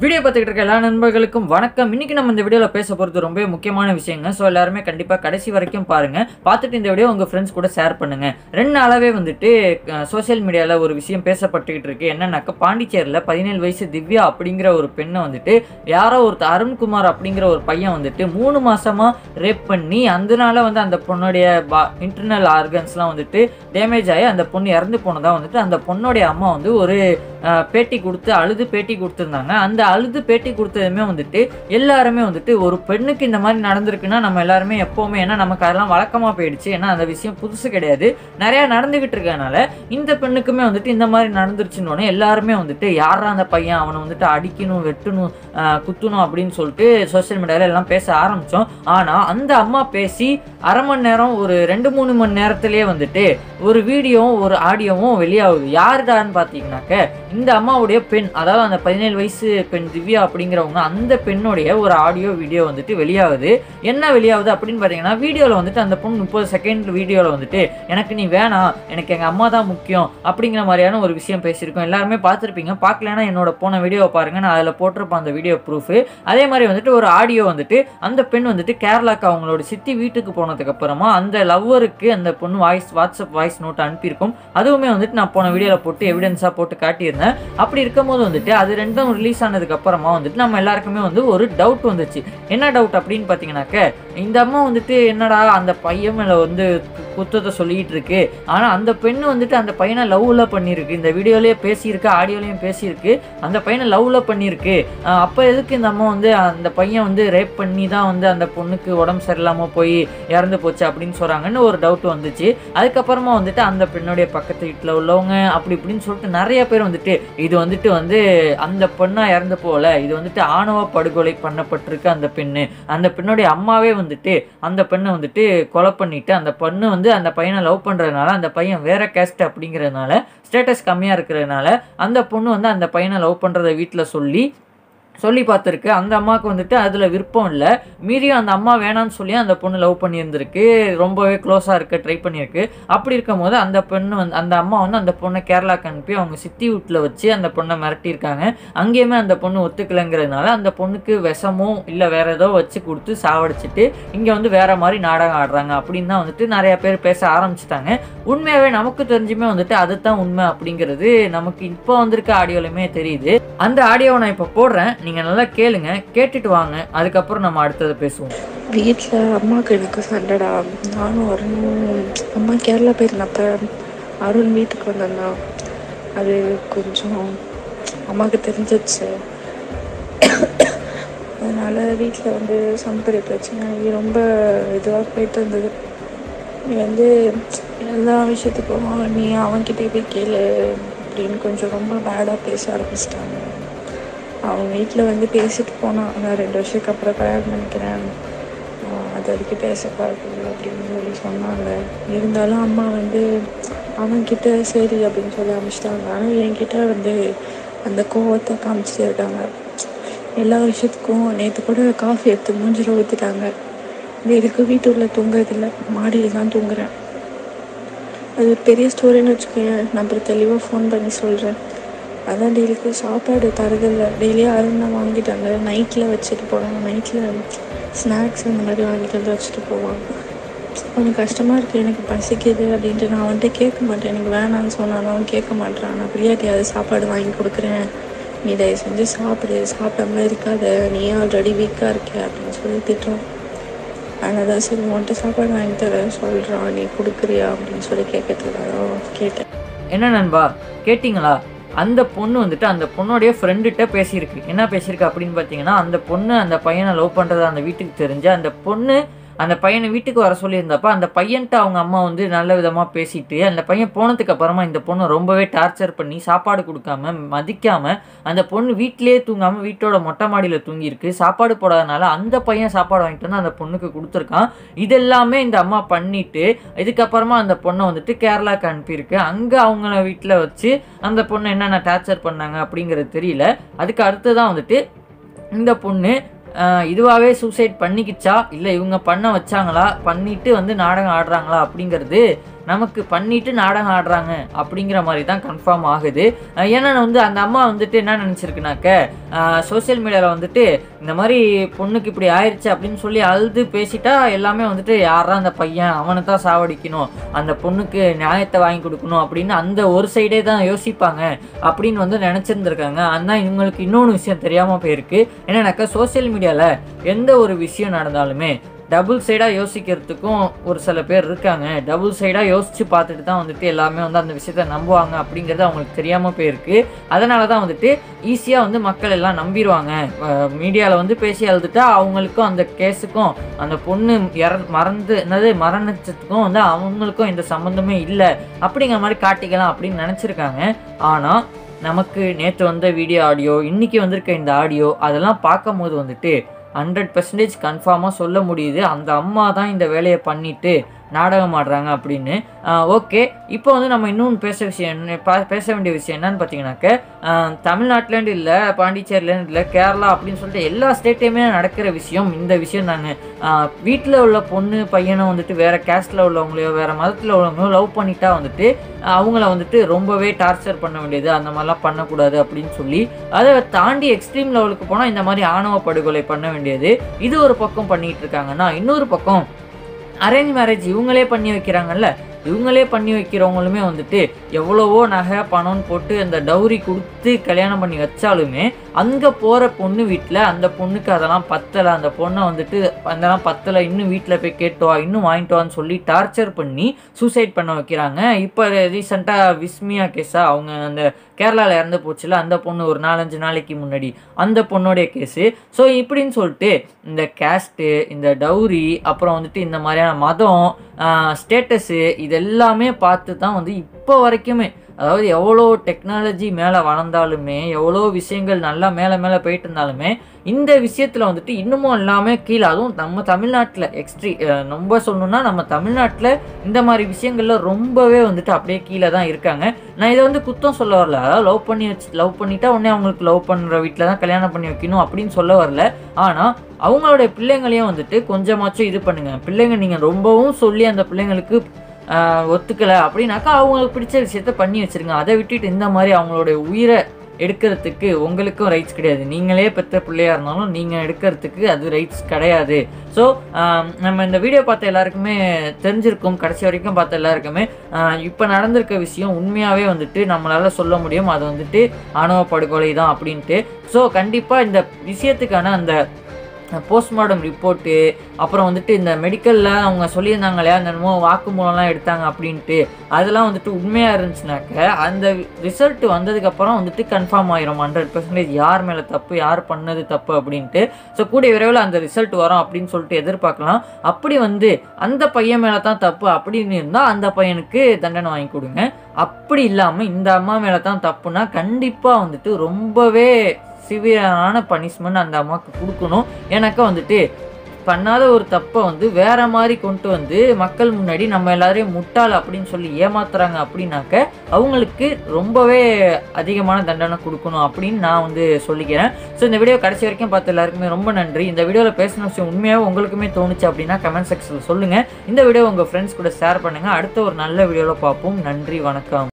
Video பார்த்துக்கிட்டு இருக்க எல்லா நண்பர்களுக்கும் வணக்கம். இன்னைக்கு நம்ம இந்த வீடியோவில் பேச போகிறது ரொம்ப முக்கியமான விஷயங்க. ஸோ எல்லாருமே கண்டிப்பாக கடைசி வரைக்கும் பாருங்கள். பார்த்துட்டு இந்த வீடியோ உங்கள் ஃப்ரெண்ட்ஸ் கூட ஷேர் பண்ணுங்கள். 2 நாளாகவே வந்துட்டு சோஷியல் மீடியாவில் ஒரு விஷயம் பேசப்பட்டுக்கிட்டு இருக்கு. என்னன்னாக்கா, பாண்டிச்சேரியில் 17 வயசு திவ்யா அப்படிங்கிற ஒரு பெண்ணை வந்துட்டு யாரோ ஒரு அருண்குமார் அப்படிங்கிற ஒரு பையன் வந்துட்டு 3 மாசமாக ரேப் பண்ணி அதனால வந்து அந்த பொண்ணுடைய இன்டர்னல் ஆர்கன்ஸ்லாம் வந்துட்டு டேமேஜ் ஆகி அந்த பொண்ணு இறந்து போனதாக வந்துட்டு அந்த பொண்ணுடைய அம்மா வந்து ஒரு பேட்டி கொடுத்து அழுது பேட்டி கொடுத்துருந்தாங்க. அந்த அழுது பேட்டி கொடுத்ததுமே வந்துட்டு எல்லாருமே வந்துட்டு ஒரு பெண்ணுக்கு இந்த மாதிரி நடந்திருக்குன்னா நம்ம எல்லாருமே எப்போவுமே, ஏன்னா நமக்கு அதெல்லாம் வழக்கமாக போயிடுச்சு, ஏன்னா அந்த விஷயம் புதுசு கிடையாது, நிறையா நடந்துகிட்டு இருக்கனால இந்த பெண்ணுக்குமே வந்துட்டு இந்த மாதிரி நடந்துருச்சுன்னு எல்லாருமே வந்துட்டு யாரா அந்த பையன், அவனை வந்துட்டு அடிக்கணும், வெட்டணும், குத்தணும் அப்படின்னு சொல்லிட்டு சோசியல் மீடியாவில் எல்லாம் பேச ஆரம்பித்தோம். ஆனால் அந்த அம்மா பேசி அரை மணி நேரம், ஒரு 2-3 மணி நேரத்திலேயே வந்துட்டு ஒரு வீடியோவும் ஒரு ஆடியோவும் வெளியாகுது. யாருடான்னு பார்த்தீங்கன்னாக்க, இந்த அம்மாவுடைய பெண், அதாவது அந்த 17 வயசு பெண் திவ்யா அப்படிங்கிறவங்க, அந்த பெண்ணுடைய ஒரு ஆடியோ வீடியோ வந்துட்டு வெளியாகுது. என்ன வெளியாகுது அப்படின்னு பார்த்தீங்கன்னா, வீடியோவில் வந்துட்டு அந்த பொண்ணு 30 செகண்ட் வீடியோவில் வந்துட்டு எனக்கு நீ வேணாம், எனக்கு எங்கள் அம்மா தான் முக்கியம் அப்படிங்கிற மாதிரியான ஒரு விஷயம் பேசியிருக்கோம். எல்லாருமே பார்த்துருப்பீங்க. பார்க்கலன்னா என்னோட போன வீடியோவை பாருங்கள், நான் அதில் போட்டிருப்பேன் அந்த வீடியோ ப்ரூஃபு. அதே மாதிரி வந்துட்டு ஒரு ஆடியோ வந்துட்டு அந்த பெண் வந்துட்டு கேரளாக்கு அவங்களோட சித்தி வீட்டுக்கு போனதுக்கு அப்புறமா அந்த லவ்வருக்கு அந்த பொண்ணு வாட்ஸ்அப் வாய்ஸ் நோட் அனுப்பியிருக்கும். அதுவுமே வந்துட்டு நான் போன வீடியோவில் போட்டு எவிடன்ஸாக போட்டு காட்டியிருந்தேன். அப்படி இருக்கும்போது வந்துட்டு அது ரெண்டும் ரிலீஸ் ஆனதுக்கு அப்புறமா வந்துட்டு நம்ம எல்லாருக்குமே வந்து ஒரு டவுட் வந்துச்சு. என்ன டவுட் அப்படின்னு பார்த்தீங்கன்னாக்க, இந்த அம்மா வந்துட்டு என்னடா அந்த பையன் மேலே வந்து குத்தத்தை சொல்லிட்டு இருக்கு, ஆனால் அந்த பெண்ணு வந்துட்டு அந்த பையனை லவ்ல பண்ணியிருக்கு, இந்த வீடியோலேயே பேசியிருக்கு, ஆடியோலையும் பேசியிருக்கு, அந்த பையனை லவ்ல பண்ணியிருக்கு. அப்போ எதுக்கு இந்த அம்மா வந்து அந்த பையன் வந்து ரேப் பண்ணி தான் வந்து அந்த பொண்ணுக்கு உடம்பு சரியில்லாமல் போய் இறந்து போச்சு அப்படின்னு சொல்கிறாங்கன்னு ஒரு டவுட் வந்துச்சு. அதுக்கப்புறமா வந்துட்டு அந்த பெண்ணுடைய பக்கத்து வீட்டில் உள்ளவங்க அப்படி இப்படின்னு சொல்லிட்டு நிறைய பேர் வந்துட்டு இது வந்துட்டு வந்து அந்த பெண்ணா இறந்து போகல, இது வந்துட்டு ஆணவ படுகொலை பண்ணப்பட்டிருக்கு அந்த பெண்ணு, அந்த பெண்ணுடைய அம்மாவே வந்துட்டு அந்த பெண்ணை வந்துட்டு கொலை பண்ணிட்டு, அந்த பெண்ணு வந்து அந்த பையனை லவ் பண்ணுறதுனால, அந்த பையன் வேற கேஸ்ட் அப்படிங்கிறதுனால, ஸ்டேட்டஸ் கம்மியாக இருக்கிறதுனால அந்த பொண்ணு வந்து அந்த பையனை லவ் பண்ணுறதை வீட்டில் சொல்லி பார்த்துருக்கு. அந்த அம்மாவுக்கு வந்துட்டு அதில் விருப்பம் இல்லை, மீறியும் அந்த அம்மா வேணான்னு சொல்லி அந்த பொண்ணு லவ் பண்ணியிருந்திருக்கு, ரொம்பவே க்ளோஸாக இருக்க ட்ரை பண்ணியிருக்கு. அப்படி இருக்கும் போது அந்த பெண்ணு வந்து அந்த அம்மா வந்து அந்த பொண்ணை கேரளாக்கு அனுப்பி அவங்க சித்தி வீட்டில் வச்சு அந்த பொண்ணை மிரட்டியிருக்காங்க. அங்கேயுமே அந்த பொண்ணு ஒத்துக்கலைங்கிறதுனால அந்த பொண்ணுக்கு விஷமோ இல்லை வேற ஏதோ வச்சு கொடுத்து சாவடிச்சிட்டு இங்கே வந்து வேற மாதிரி நாடகம் ஆடுறாங்க அப்படின்னு தான் வந்துட்டு நிறைய பேர் பேச ஆரம்பிச்சிட்டாங்க. உண்மையாகவே நமக்கு தெரிஞ்சுமே வந்துட்டு அதுதான் உண்மை அப்படிங்கிறது நமக்கு இப்போ வந்திருக்க ஆடியோலையுமே தெரியுது. அந்த ஆடியோவை நான் இப்போ போடுறேன், நீங்கள் நல்லா கேளுங்க, கேட்டுட்டு வாங்க, அதுக்கப்புறம் நம்ம அடுத்தது பேசுவோம். வீட்டில் அம்மாவுக்கு எனக்கு சண்டைடா. நானும் அருணும் அம்மா கேரளா போயிருந்தப்ப அருண் வீட்டுக்கு வந்திருந்தான். அது கொஞ்சம் அம்மாவுக்கு தெரிஞ்சிச்சு. அதனால் வீட்டில் வந்து சம்பரி பிரச்சனை ரொம்ப இதுவாக போயிட்டு இருந்தது. நீ வந்து எல்லா விஷயத்துக்கும் நீ அவன்கிட்டே போய் கேளு அப்படின்னு கொஞ்சம் ரொம்ப பேடாக பேச ஆரம்பிச்சிட்டாங்க. அவன் வீட்டில் வந்து பேசிட்டு போனான், நான் 2 வருஷத்துக்கு அப்புறம் கல்யாணம் பண்ணிக்கிறேன், அது வரைக்கும் பேசக்கூடாது அப்படின்னு சொல்லி சொன்னாங்க. இருந்தாலும் அம்மா வந்து அவன்கிட்ட சரி அப்படின்னு சொல்லி ஆரம்பிச்சிட்டாங்க. ஆனால் என்கிட்ட வந்து அந்த கோவத்தை காமிச்சிட்டே இருக்காங்க. எல்லா விஷயத்துக்கும் நேற்று கூட காஃபி எடுத்து மூஞ்சில் ஊற்றிட்டாங்க. இதுக்கு வீட்டுக்குள்ளே தூங்குறதில்லை, மாடியில் தான் தூங்குறேன். அது ஒரு பெரிய ஸ்டோரின்னு வச்சுக்கோங்க. நான் அப்புறம் தெளிவாக ஃபோன் பண்ணி சொல்கிறேன். அதான் டெய்லிக்கு சாப்பாடு தரதில்லை. டெய்லியும் அருணை வாங்கிட்டாங்க, நைட்டில் வச்சுட்டு போவாங்க, நைட்டில் ஸ்நாக்ஸ் அந்த மாதிரி வாங்கிட்டு வந்து வச்சுட்டு போவாங்க. அவனுக்கு கஷ்டமாக இருக்குது, எனக்கு பசிக்குது அப்படின்ட்டு நான் அவன்கிட்ட கேட்க மாட்டேன். எனக்கு வேணான்னு சொன்னாலும் அவன் கேட்க மாட்டான். நான் பிரியாட்டியாவது சாப்பாடு வாங்கி கொடுக்குறேன், நீ தயவு செஞ்சு சாப்பிடு, சாப்பிடாம இருக்காத, நீ ஆல்ரெடி வீக்காக இருக்க அப்படின்னு சொல்லி திட்டுறான். ஆனால் தான் சரி உன்கிட்ட சாப்பாடு வாங்கி தர சொல்கிறான், நீ கொடுக்குறியா அப்படின்னு சொல்லி கேட்கறதுக்காக கேட்டேன். என்ன நண்பா கேட்டிங்களா? அந்த பொண்ணு வந்துட்டு அந்த பொண்ணுடைய ஃப்ரெண்டுகிட்ட பேசியிருக்கு. என்ன பேசியிருக்கு அப்படின்னு பார்த்தீங்கன்னா, அந்த பொண்ணு அந்த பையனை லவ் பண்ணுறது அந்த வீட்டுக்கு தெரிஞ்சு அந்த பொண்ணு அந்த பையனை வீட்டுக்கு வர சொல்லியிருந்தப்ப அந்த பையன்ட்ட அவங்க அம்மா வந்து நல்ல விதமாக பேசிட்டு, அந்த பையன் போனதுக்கு அப்புறமா இந்த பொண்ணு ரொம்பவே டார்ச்சர் பண்ணி சாப்பாடு கொடுக்காம மதிக்காமல் அந்த பொண்ணு வீட்டிலே தூங்காமல் வீட்டோட மொட்டை மாடியில் தூங்கியிருக்கு. சாப்பாடு போடாதனால அந்த பையன் சாப்பாடு வாங்கிட்டு வந்து அந்த பொண்ணுக்கு கொடுத்துருக்கான். இதெல்லாமே இந்த அம்மா பண்ணிட்டு இதுக்கப்புறமா அந்த பொண்ணை வந்துட்டு கேரளாவுக்கு அனுப்பியிருக்கு. அங்கே அவங்கள வீட்டில் வச்சு அந்த பொண்ணை என்னென்ன டார்ச்சர் பண்ணாங்க அப்படிங்கிறது தெரியல. அதுக்கு அடுத்து தான் வந்துட்டு இந்த பொண்ணு இதுவாகவே சூசைட் பண்ணிக்கிச்சா இல்லை இவங்க பண்ண வச்சாங்களா, பண்ணிட்டு வந்து நாடகம் ஆடுறாங்களா அப்படிங்கிறது நமக்கு பண்ணிட்டு நாடகம் ஆடுறாங்க அப்படிங்கிற மாதிரி தான் கன்ஃபார்ம் ஆகுது. ஏன்னா வந்து அந்த அம்மா வந்துட்டு என்ன நினச்சிருக்குனாக்க, சோசியல் மீடியாவில் வந்துட்டு இந்த மாதிரி பொண்ணுக்கு இப்படி ஆயிடுச்சு அப்படின்னு சொல்லி அழுது பேசிட்டா எல்லாமே வந்துட்டு யாரா அந்த பையன், அவனை தான் சாவடிக்கணும், அந்த பொண்ணுக்கு நியாயத்தை வாங்கி கொடுக்கணும் அப்படின்னு அந்த ஒரு சைடே தான் யோசிப்பாங்க அப்படின்னு வந்து நினச்சிருந்துருக்காங்க. ஆனால் இவங்களுக்கு இன்னொன்று விஷயம் தெரியாமல் போயிருக்கு. என்னன்னாக்கா சோசியல் மீடியாவில் எந்த ஒரு விஷயம் நடந்தாலுமே டபுள் சைடாக யோசிக்கிறதுக்கும் ஒரு சில பேர் இருக்காங்க. டபுள் சைடாக யோசித்து பார்த்துட்டு தான் வந்துட்டு எல்லாமே வந்து அந்த விஷயத்த நம்புவாங்க அப்படிங்கிறது அவங்களுக்கு தெரியாமல் போயிருக்கு. அதனால தான் வந்துட்டு ஈஸியாக வந்து மக்கள் எல்லாம் நம்பிடுவாங்க. மீடியாவில் வந்து பேசி அழுதுட்டா அவங்களுக்கும் அந்த கேஸுக்கும் அந்த பொண்ணு மரணத்துக்கும் வந்து அவங்களுக்கும் எந்த சம்மந்தமே இல்லை அப்படிங்கிற மாதிரி காட்டிக்கலாம் அப்படின்னு நினச்சிருக்காங்க. ஆனால் நமக்கு நேற்று வந்த வீடியோ ஆடியோ, இன்றைக்கி வந்திருக்க இந்த ஆடியோ, அதெல்லாம் பார்க்கும் போது வந்துட்டு 100% கன்ஃபார்மாக சொல்ல முடியுது அந்த அம்மா தான் இந்த வேலையை பண்ணிட்டு நாடகம் ஆடுறாங்க அப்படின்னு. ஓகே, இப்போ வந்து நம்ம இன்னொன்று பேச வேண்டிய விஷயம் என்னன்னு பார்த்தீங்கன்னாக்க, தமிழ்நாட்டிலேருந்து இல்லை, பாண்டிச்சேரியிலேருந்து இல்லை, கேரளா அப்படின்னு சொல்லிட்டு எல்லா ஸ்டேட்டையுமே நடக்கிற விஷயம் இந்த விஷயம் தாங்க. வீட்டில் உள்ள பொண்ணு பையனை வந்துட்டு வேறு கேஸ்டில் உள்ளவங்களையோ வேறு மதத்தில் உள்ளவங்களையோ லவ் பண்ணிட்டா வந்துட்டு அவங்கள வந்துட்டு ரொம்பவே டார்ச்சர் பண்ண வேண்டியது, அந்த மாதிரிலாம் பண்ணக்கூடாது அப்படின்னு சொல்லி அதை தாண்டி எக்ஸ்ட்ரீம் லெவலுக்கு போனால் இந்த மாதிரி ஆணவ படுகொலை பண்ண வேண்டியது. இது ஒரு பக்கம் பண்ணிகிட்டு இருக்காங்கன்னா, இன்னொரு பக்கம் அரேஞ்ச் மேரேஜ் இவங்களே பண்ணி வைக்கிறாங்கல்ல, இவங்களே பண்ணி வைக்கிறவங்களுமே வந்துட்டு எவ்வளவோ நகை பணம்னு போட்டு அந்த டவுரி கொடுத்து கல்யாணம் பண்ணி வச்சாலுமே அங்கே போகிற பொண்ணு வீட்டில் அந்த பொண்ணுக்கு அதெல்லாம் பத்தலை, அந்த பொண்ணை வந்துட்டு அதெல்லாம் பத்தலை, இன்னும் வீட்டில் போய் கேட்டுவா, இன்னும் வாங்கிட்டுவான்னு சொல்லி டார்ச்சர் பண்ணி சூசைட் பண்ண வைக்கிறாங்க. இப்போ ரீசெண்டாக விஸ்மியா கேஸாக அவங்க அந்த கேரளாவில் இறந்து போச்சுல அந்த பொண்ணு ஒரு 4-5 நாளைக்கு முன்னாடி அந்த பொண்ணுடைய கேஸு. ஸோ இப்படின்னு சொல்லிட்டு இந்த கேஸ்ட்டு, இந்த டவுரி, அப்புறம் வந்துட்டு இந்த மாதிரியான மதம், ஸ்டேட்டஸு, இதெல்லாமே பார்த்து தான் வந்து இப்போ வரைக்குமே, அதாவது எவ்வளோ டெக்னாலஜி மேலே வளர்ந்தாலுமே, எவ்வளோ விஷயங்கள் நல்லா மேலே போயிட்டு இருந்தாலுமே இந்த விஷயத்தில் வந்துட்டு இன்னமும் எல்லாமே கீழே, அதுவும் நம்ம தமிழ்நாட்டில் ரொம்ப சொல்லணும்னா நம்ம தமிழ்நாட்டில் இந்த மாதிரி விஷயங்களில் ரொம்பவே வந்துட்டு அப்படியே கீழே தான் இருக்காங்க. நான் இதை வந்து குத்தம் சொல்ல வரல, அதாவது லவ் பண்ணிட்டா உடனே அவங்களுக்கு லவ் பண்ணுற வீட்டில் தான் கல்யாணம் பண்ணி வைக்கணும் அப்படின்னு சொல்ல வரல. ஆனால் அவங்களுடைய பிள்ளைங்களையும் வந்துட்டு கொஞ்சமாச்சும் இது பண்ணுங்கள். பிள்ளைங்க நீங்கள் ரொம்பவும் சொல்லி அந்த பிள்ளைங்களுக்கு ஒத்துக்கலை அப்படின்னாக்கா அவங்களுக்கு பிடிச்ச விஷயத்த பண்ணி வச்சுருங்க. அதை விட்டுட்டு இந்த மாதிரி அவங்களுடைய உயிரை எடுக்கிறதுக்கு உங்களுக்கும் ரைட்ஸ் கிடையாது. நீங்களே பெற்ற பிள்ளையாக இருந்தாலும் நீங்கள் எடுக்கிறதுக்கு அது ரைட்ஸ் கிடையாது. ஸோ நம்ம இந்த வீடியோ பார்த்த எல்லாருக்குமே தெரிஞ்சிருக்கும், கடைசி வரைக்கும் பார்த்த எல்லாருக்குமே இப்போ நடந்திருக்க விஷயம் உண்மையாகவே வந்துட்டு நம்மளால் சொல்ல முடியும் அது வந்துட்டு ஆணவ படுகொலை தான் அப்படின்ட்டு. ஸோ கண்டிப்பாக இந்த விஷயத்துக்கான அந்த போஸ்ட்மார்ட்டம் ரிப்போர்ட்டு, அப்புறம் வந்துட்டு இந்த மெடிக்கலில் அவங்க சொல்லியிருந்தாங்க இல்லையா, அந்த வாக்குமூலம்லாம் எடுத்தாங்க அப்படின்ட்டு, அதெல்லாம் வந்துட்டு உண்மையாக இருந்துச்சுனாக்க அந்த ரிசல்ட் வந்ததுக்கப்புறம் வந்துட்டு கன்ஃபார்ம் ஆயிரும் 100% யார் மேலே தப்பு, யார் பண்ணது தப்பு அப்படின்ட்டு. ஸோ கூடிய விரைவில் அந்த ரிசல்ட் வரும் அப்படின்னு சொல்லிட்டு எதிர்பார்க்கலாம். அப்படி வந்து அந்த பையன் மேலே தான் தப்பு அப்படின்னு இருந்தால் அந்த பையனுக்கு தண்டனை வாங்கி கொடுங்க. அப்படி இல்லாமல் இந்த அம்மா மேலே தான் தப்புனா கண்டிப்பாக வந்துட்டு ரொம்பவே சிவியரான பனிஷ்மெண்ட் அந்த அம்மாவுக்கு கொடுக்கணும். எனக்கு வந்துட்டு பண்ணாத ஒரு தப்பை வந்து வேற மாதிரி கொண்டு வந்து மக்கள் முன்னாடி நம்ம எல்லாரையும் முட்டாள் அப்படின்னு சொல்லி ஏமாத்துறாங்க அப்படின்னாக்க அவங்களுக்கு ரொம்பவே அதிகமான தண்டனை கொடுக்கணும் அப்படின்னு நான் வந்து சொல்லிக்கிறேன். ஸோ இந்த வீடியோ கடைசி வரைக்கும் பார்த்த எல்லாருக்குமே ரொம்ப நன்றி. இந்த வீடியோவில் பேசின விஷயம் உண்மையாக உங்களுக்குமே தோணுச்சு அப்படின்னா கமெண்ட் செக்ஷனில் சொல்லுங்கள். இந்த வீடியோ உங்கள் ஃப்ரெண்ட்ஸ் கூட ஷேர் பண்ணுங்கள். அடுத்த ஒரு நல்ல வீடியோவில் பார்ப்போம். நன்றி, வணக்கம்.